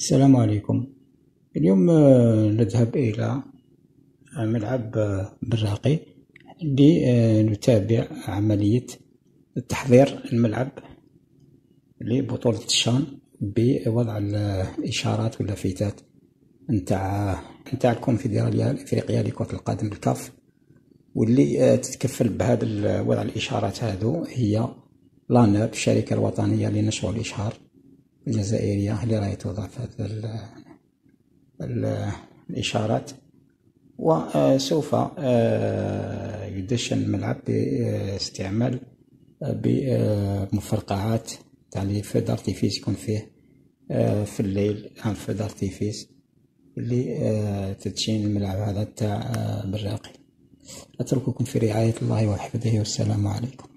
السلام عليكم. اليوم نذهب إلى ملعب براقي لنتابع عملية تحضير الملعب لبطولة الشان بوضع الإشارات واللافتات نتاع الكونفدرالية الإفريقية لكرة القدم الكاف، واللي تتكفل بهذا وضع الإشارات هذو هي لاناب، الشركة الوطنية لنشر الإشهار الجزائرية، اللي راهي توضع في الإشارات. وسوف يدشن الملعب باستعمال بمفرقعات تاع لي فو دارتيفيس يكون فيه في الليل فو دارتيفيس اللي تدشين الملعب هذا تاع براقي. أترككم في رعاية الله وحفظه، والسلام عليكم.